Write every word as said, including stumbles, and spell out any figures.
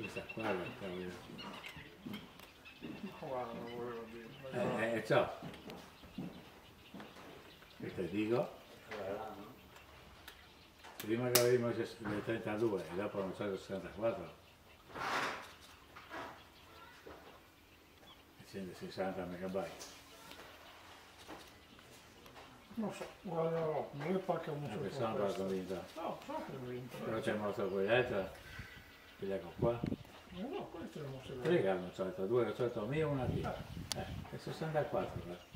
Questa qua è la cavolo. Guarda, non volevo dire. Eh, eh, ciao. Che te dico? Prima che avevamo le trentadue e dopo non so le sessantaquattro. E centosessanta megabyte. Non so, guarderò, non le pacca un La sotto persona per la questo. convinta. No, so che ho vinto. Però c'è morto quell'altra. Quell'ecco qua. No, no, questo è il nostro. Tre hanno solito, due ho solito mio, una lì. Eh, è sessantaquattro.